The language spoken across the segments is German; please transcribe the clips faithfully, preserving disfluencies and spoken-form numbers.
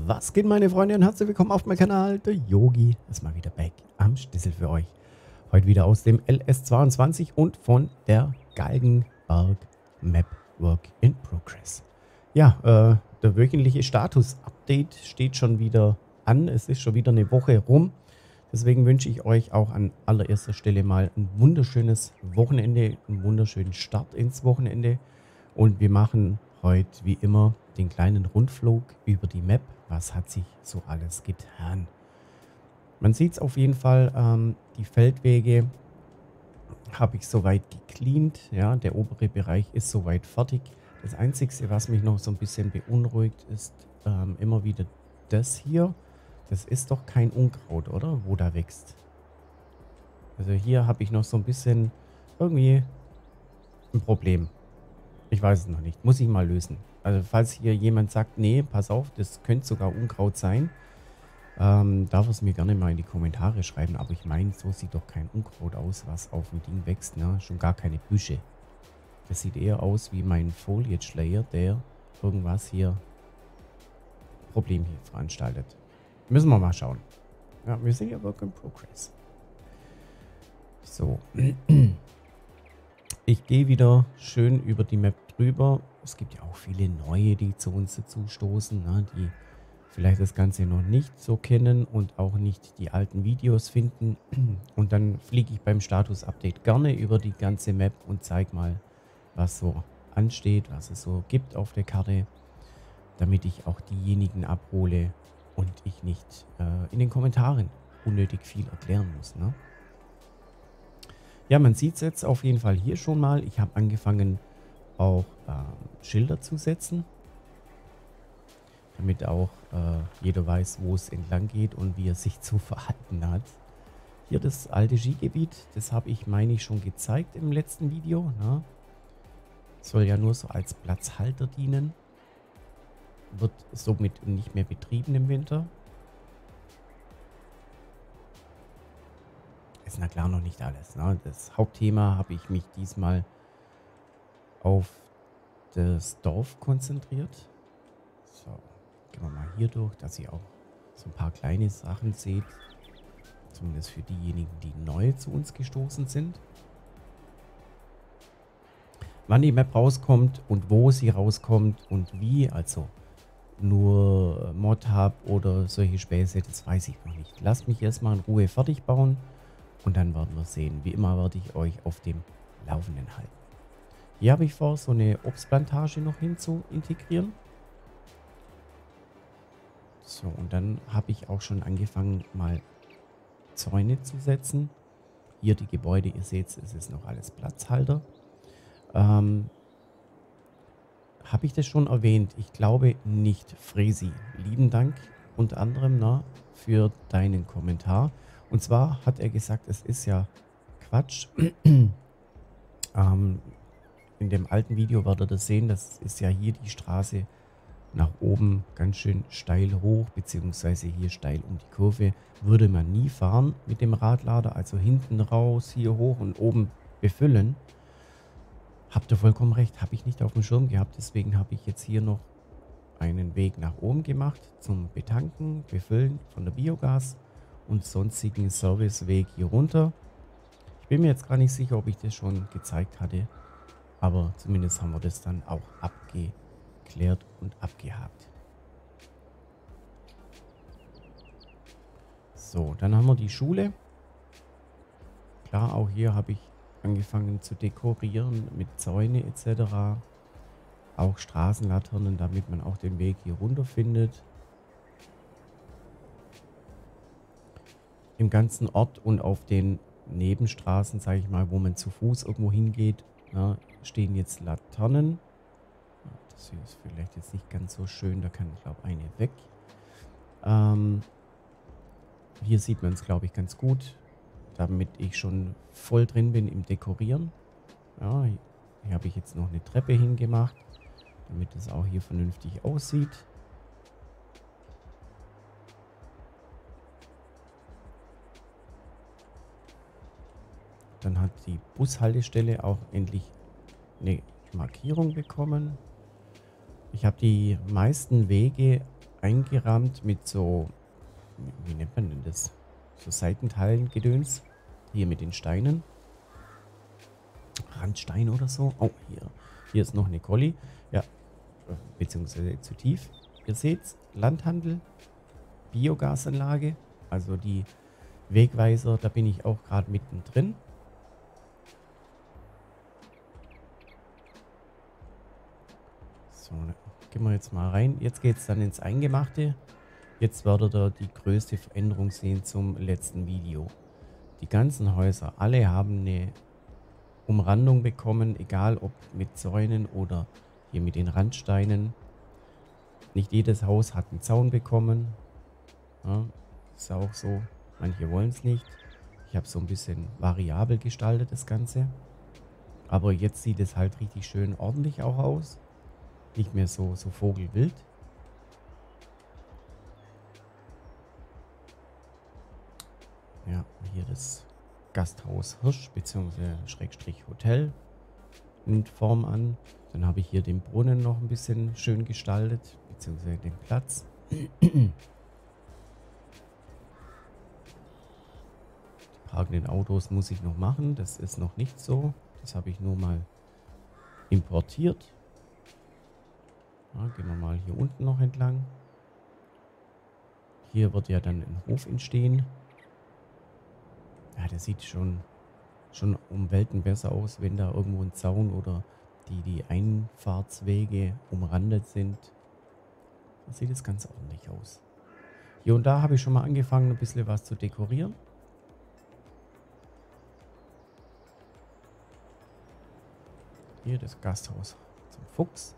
Was geht, meine Freunde, und herzlich willkommen auf meinem Kanal. Der Yogi ist mal wieder back am Schlüssel für euch. Heute wieder aus dem L S zweiundzwanzig und von der Galgenberg Map Work in Progress. Ja, äh, der wöchentliche Status-Update steht schon wieder an. Es ist schon wieder eine Woche rum. Deswegen wünsche ich euch auch an allererster Stelle mal ein wunderschönes Wochenende, einen wunderschönen Start ins Wochenende. Und wir machen heute wie immer den kleinen Rundflug über die Map. Was hat sich so alles getan? Man sieht es auf jeden Fall, ähm, die Feldwege habe ich soweit gecleant. Ja, der obere Bereich ist soweit fertig. Das Einzige, was mich noch so ein bisschen beunruhigt, ist ähm, immer wieder das hier. Das ist doch kein Unkraut, oder? Wo da wächst. Also hier habe ich noch so ein bisschen irgendwie ein Problem. Ich weiß es noch nicht. Muss ich mal lösen. Also falls hier jemand sagt, nee, pass auf, das könnte sogar Unkraut sein, ähm, darf es mir gerne mal in die Kommentare schreiben. Aber ich meine, so sieht doch kein Unkraut aus, was auf dem Ding wächst. Ne? Schon gar keine Büsche. Das sieht eher aus wie mein Foliage Layer, der irgendwas hier Problem hier veranstaltet. Müssen wir mal schauen. Ja, wir sind ja Work in Progress. So. Ich gehe wieder schön über die Map drüber. Es gibt ja auch viele neue, die zu uns dazu stoßen, ne, die vielleicht das Ganze noch nicht so kennen und auch nicht die alten Videos finden. Und dann fliege ich beim Status-Update gerne über die ganze Map und zeige mal, was so ansteht, was es so gibt auf der Karte, damit ich auch diejenigen abhole und ich nicht äh, in den Kommentaren unnötig viel erklären muss. Ne? Ja, man sieht es jetzt auf jeden Fall hier schon mal. Ich habe angefangen, auch äh, Schilder zu setzen, damit auch äh, jeder weiß, wo es entlang geht und wie er sich zu verhalten hat. Hier das alte Skigebiet, das habe ich, meine ich, schon gezeigt im letzten Video. Ne? Soll ja nur so als Platzhalter dienen. Wird somit nicht mehr betrieben im Winter. Ist na klar noch nicht alles. Ne? Das Hauptthema habe ich mich diesmal auf das Dorf konzentriert. So, gehen wir mal hier durch, dass ihr auch so ein paar kleine Sachen seht. Zumindest für diejenigen, die neu zu uns gestoßen sind. Wann die Map rauskommt und wo sie rauskommt und wie, also nur Mod-Hub oder solche Späße, das weiß ich noch nicht. Lasst mich erstmal in Ruhe fertig bauen. Und dann werden wir sehen. Wie immer werde ich euch auf dem Laufenden halten. Hier habe ich vor, so eine Obstplantage noch hin zu integrieren. So, und dann habe ich auch schon angefangen, mal Zäune zu setzen. Hier die Gebäude, ihr seht, es ist noch alles Platzhalter. Ähm, habe ich das schon erwähnt? Ich glaube nicht. Fresi, lieben Dank unter anderem na, für deinen Kommentar. Und zwar hat er gesagt, es ist ja Quatsch. ähm, in dem alten Video werdet ihr das sehen, das ist ja hier die Straße nach oben ganz schön steil hoch, beziehungsweise hier steil um die Kurve. Würde man nie fahren mit dem Radlader, also hinten raus, hier hoch und oben befüllen. Habt ihr vollkommen recht, habe ich nicht auf dem Schirm gehabt, deswegen habe ich jetzt hier noch einen Weg nach oben gemacht zum Betanken, Befüllen von der Biogas und sonstigen Serviceweg hier runter. Ich bin mir jetzt gar nicht sicher, ob ich das schon gezeigt hatte, aber zumindest haben wir das dann auch abgeklärt und abgehakt. So, dann haben wir die Schule. Klar, auch hier habe ich angefangen zu dekorieren mit Zäune et cetera. Auch Straßenlaternen, damit man auch den Weg hier runter findet. Im ganzen Ort und auf den Nebenstraßen, sage ich mal, wo man zu Fuß irgendwo hingeht, ja, stehen jetzt Laternen. Das hier ist vielleicht jetzt nicht ganz so schön, da kann, ich glaube, eine weg. Ähm, hier sieht man es, glaube ich, ganz gut, damit ich schon voll drin bin im Dekorieren. Ja, hier, hier habe ich jetzt noch eine Treppe hingemacht, damit es auch hier vernünftig aussieht. Dann hat die Bushaltestelle auch endlich eine Markierung bekommen. Ich habe die meisten Wege eingerahmt mit so, wie nennt man denn das? So Seitenteilen-Gedöns. Hier mit den Steinen. Randstein oder so. Oh, hier. Hier ist noch eine Collie. Ja, beziehungsweise zu tief. Ihr seht's, Landhandel, Biogasanlage, also die Wegweiser, da bin ich auch gerade mittendrin. So, da gehen wir jetzt mal rein. Jetzt geht es dann ins Eingemachte. Jetzt werdet ihr die größte Veränderung sehen zum letzten Video. Die ganzen Häuser, alle haben eine Umrandung bekommen, egal ob mit Zäunen oder hier mit den Randsteinen. Nicht jedes Haus hat einen Zaun bekommen. Ja, ist auch so. Manche wollen es nicht. Ich habe so ein bisschen variabel gestaltet das Ganze. Aber jetzt sieht es halt richtig schön ordentlich auch aus. Nicht mehr so, so vogelwild. Ja, hier das Gasthaus Hirsch bzw. Schrägstrich Hotel nimmt Form an. Dann habe ich hier den Brunnen noch ein bisschen schön gestaltet, beziehungsweise den Platz. Die parkenden Autos muss ich noch machen. Das ist noch nicht so. Das habe ich nur mal importiert. Ja, gehen wir mal hier unten noch entlang. Hier wird ja dann ein Hof entstehen. Ja, das sieht schon, schon um Welten besser aus, wenn da irgendwo ein Zaun oder die, die Einfahrtswege umrandet sind. Da sieht es ganz ordentlich aus. Hier und da habe ich schon mal angefangen, ein bisschen was zu dekorieren. Hier das Gasthaus zum Fuchs.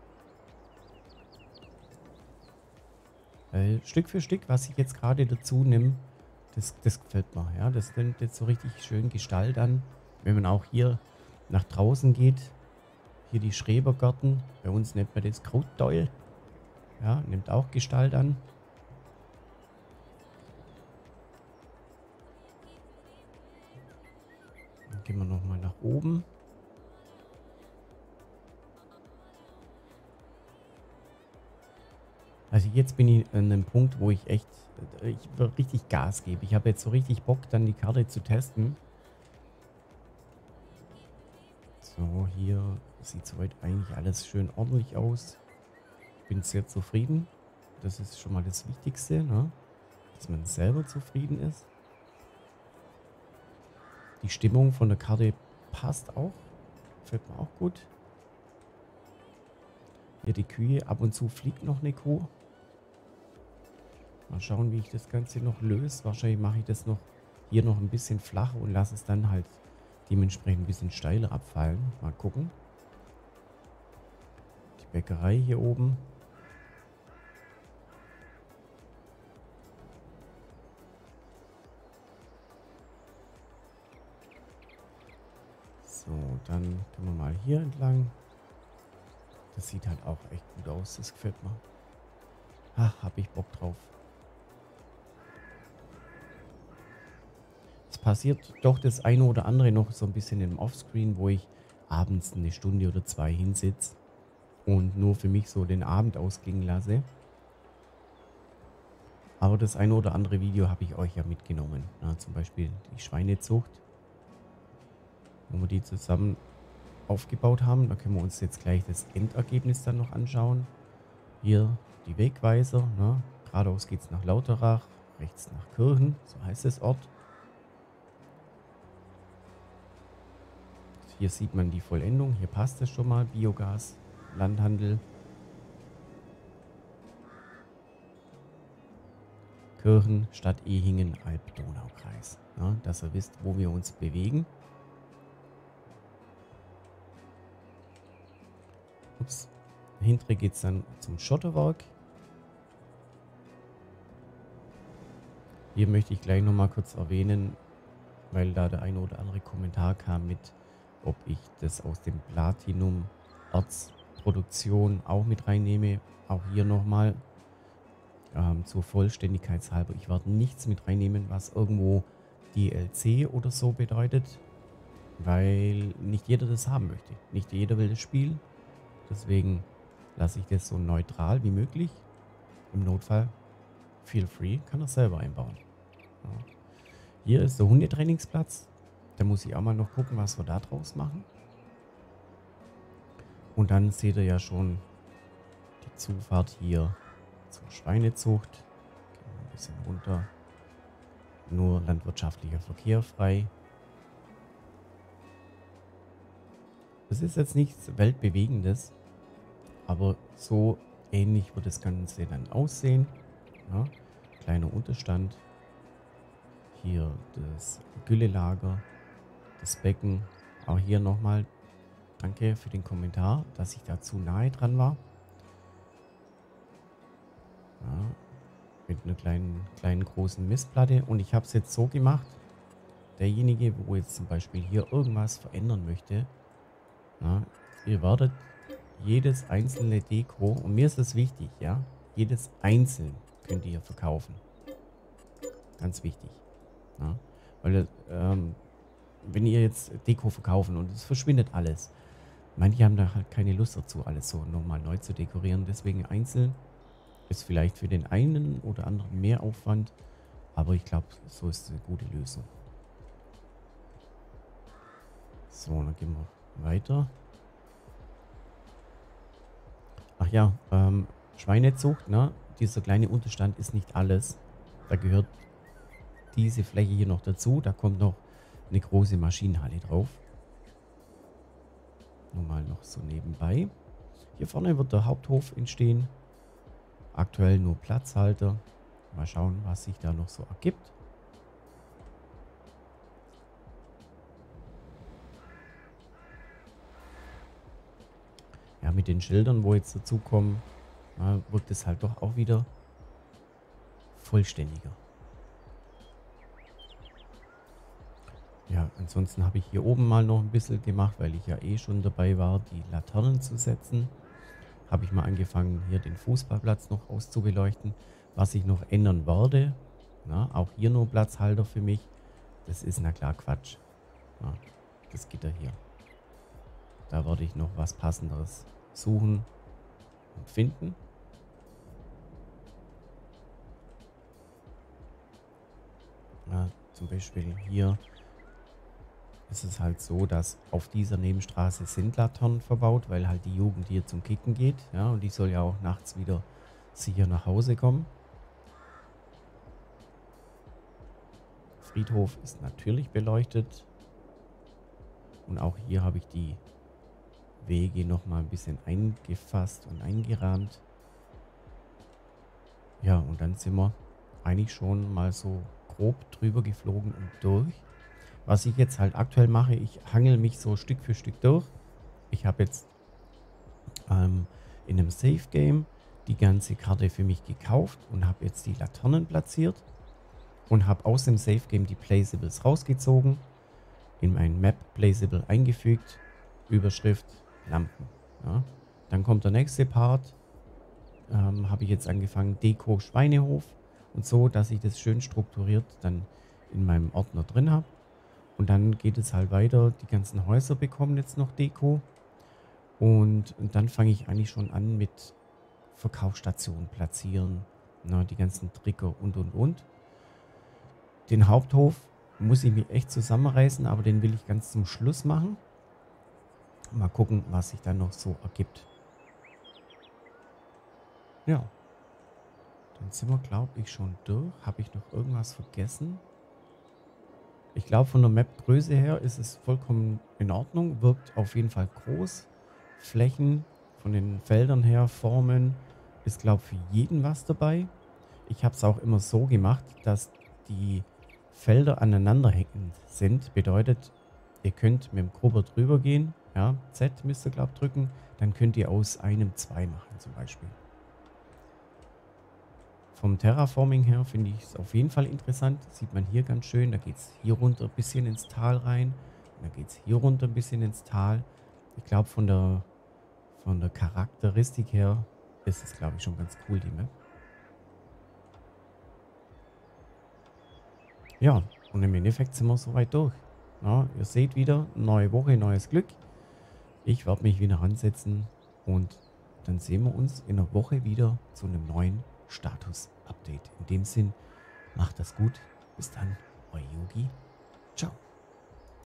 Weil Stück für Stück, was ich jetzt gerade dazu nehme, das, das gefällt mir. Ja, das nimmt jetzt so richtig schön Gestalt an. Wenn man auch hier nach draußen geht, hier die Schrebergärten, bei uns nennt man das Krautdäul. Ja, nimmt auch Gestalt an. Dann gehen wir nochmal nach oben. Also jetzt bin ich an einem Punkt, wo ich echt ich richtig Gas gebe. Ich habe jetzt so richtig Bock, dann die Karte zu testen. So, hier sieht soweit eigentlich alles schön ordentlich aus. Bin sehr zufrieden. Das ist schon mal das Wichtigste, ne? Dass man selber zufrieden ist. Die Stimmung von der Karte passt auch. Gefällt mir auch gut. Hier die Kühe. Ab und zu fliegt noch eine Kuh. Mal schauen, wie ich das Ganze noch löse. Wahrscheinlich mache ich das noch hier noch ein bisschen flacher und lasse es dann halt dementsprechend ein bisschen steiler abfallen. Mal gucken. Die Bäckerei hier oben. So, dann gehen wir mal hier entlang. Das sieht halt auch echt gut aus. Das gefällt mir. Ach, hab ich Bock drauf. Es passiert doch das eine oder andere noch so ein bisschen im Offscreen, wo ich abends eine Stunde oder zwei hinsitze und nur für mich so den Abend ausklingen lasse. Aber das eine oder andere Video habe ich euch ja mitgenommen. Na, zum Beispiel die Schweinezucht, wo wir die zusammen aufgebaut haben. Da können wir uns jetzt gleich das Endergebnis dann noch anschauen. Hier die Wegweiser. Ne? Geradeaus geht es nach Lauterach, rechts nach Kirchen, so heißt das Ort. Hier sieht man die Vollendung. Hier passt es schon mal. Biogas, Landhandel. Kirchen, Stadt Ehingen, Alb-Donau-Kreis. Ja, dass ihr wisst, wo wir uns bewegen. Ups. Dahinter geht es dann zum Schotterwerk. Hier möchte ich gleich noch mal kurz erwähnen, weil da der eine oder andere Kommentar kam mit, ob ich das aus dem Platinum Erzproduktion auch mit reinnehme. Auch hier nochmal ähm, zur Vollständigkeitshalber. Ich werde nichts mit reinnehmen, was irgendwo D L C oder so bedeutet, weil nicht jeder das haben möchte. Nicht jeder will das Spiel. Deswegen lasse ich das so neutral wie möglich. im Notfall, feel free, kann er selber einbauen. Ja. Hier ist der Hundetrainingsplatz. Da muss ich auch mal noch gucken, was wir da draus machen. Und dann seht ihr ja schon die Zufahrt hier zur Schweinezucht. Gehen wir ein bisschen runter. Nur landwirtschaftlicher Verkehr frei. Es ist jetzt nichts Weltbewegendes, aber so ähnlich wird das Ganze dann aussehen. Ja, kleiner Unterstand. Hier das Güllelager, das Becken. Auch hier nochmal danke für den Kommentar, dass ich da zu nahe dran war. Ja, mit einer kleinen, kleinen großen Mistplatte. Und ich habe es jetzt so gemacht, derjenige, wo jetzt zum Beispiel hier irgendwas verändern möchte, ja, ihr werdet jedes einzelne Deko, und mir ist das wichtig, ja, jedes einzeln könnt ihr verkaufen. Ganz wichtig. Ja, weil ähm, wenn ihr jetzt Deko verkaufen und es verschwindet alles, manche haben da halt keine Lust dazu, alles so nochmal neu zu dekorieren. Deswegen einzeln ist vielleicht für den einen oder anderen mehr Aufwand, aber ich glaube, so ist eine gute Lösung. So, dann gehen wir weiter. Ach ja, ähm, Schweinezucht, ne? Dieser kleine Unterstand ist nicht alles. Da gehört diese Fläche hier noch dazu. Da kommt noch eine große Maschinenhalle drauf. Nur mal noch so nebenbei. Hier vorne wird der Haupthof entstehen. Aktuell nur Platzhalter. Mal schauen, was sich da noch so ergibt. Ja, mit den Schildern, wo jetzt dazukommen, ja, wirkt es halt doch auch wieder vollständiger. Ja, ansonsten habe ich hier oben mal noch ein bisschen gemacht, weil ich ja eh schon dabei war, die Laternen zu setzen. Habe ich mal angefangen, hier den Fußballplatz noch auszubeleuchten. Was ich noch ändern werde, na, auch hier nur Platzhalter für mich, das ist na klar Quatsch. Ja, das Gitter hier. Da werde ich noch was Passenderes suchen und finden. Ja, zum Beispiel hier ist es halt so, dass auf dieser Nebenstraße sind Laternen verbaut, weil halt die Jugend hier zum Kicken geht. Ja, und die soll ja auch nachts wieder sicher nach Hause kommen. Friedhof ist natürlich beleuchtet. Und auch hier habe ich die Wege noch mal ein bisschen eingefasst und eingerahmt. Ja, und dann sind wir eigentlich schon mal so grob drüber geflogen und durch. Was ich jetzt halt aktuell mache, ich hangel mich so Stück für Stück durch. Ich habe jetzt ähm, in einem Safe Game die ganze Karte für mich gekauft und habe jetzt die Laternen platziert und habe aus dem Safe Game die Placeables rausgezogen, in mein Map Placeable eingefügt, Überschrift Lampen. Ja. Dann kommt der nächste Part, ähm, habe ich jetzt angefangen, Deko Schweinehof und so, dass ich das schön strukturiert dann in meinem Ordner drin habe. Und dann geht es halt weiter, die ganzen Häuser bekommen jetzt noch Deko. Und, und dann fange ich eigentlich schon an mit Verkaufsstationen platzieren, na, die ganzen Trigger und und und. Den Haupthof muss ich mich echt zusammenreißen, aber den will ich ganz zum Schluss machen. Mal gucken, was sich dann noch so ergibt. Ja, dann sind wir, glaube ich, schon durch. Habe ich noch irgendwas vergessen? Ich glaube, von der Map-Größe her ist es vollkommen in Ordnung. Wirkt auf jeden Fall groß. Flächen von den Feldern her, Formen, ist, glaube ich, für jeden was dabei. Ich habe es auch immer so gemacht, dass die Felder aneinander hängend sind. Bedeutet, ihr könnt mit dem Grubber drüber gehen. Ja, Z müsst ihr, glaube ich, drücken. Dann könnt ihr aus einem zwei machen zum Beispiel. Vom Terraforming her finde ich es auf jeden Fall interessant. Sieht man hier ganz schön. Da geht es hier runter ein bisschen ins Tal rein. Und dann geht es hier runter ein bisschen ins Tal. Ich glaube, von der, von der Charakteristik her ist es, glaube ich, schon ganz cool, die Map. Ja, und im Endeffekt sind wir soweit durch. Ja, ihr seht wieder, neue Woche, neues Glück. Ich werde mich wieder ransetzen und dann sehen wir uns in einer Woche wieder zu einem neuen Status-Update. In dem Sinn, macht das gut. Bis dann, euer Yogi. Ciao.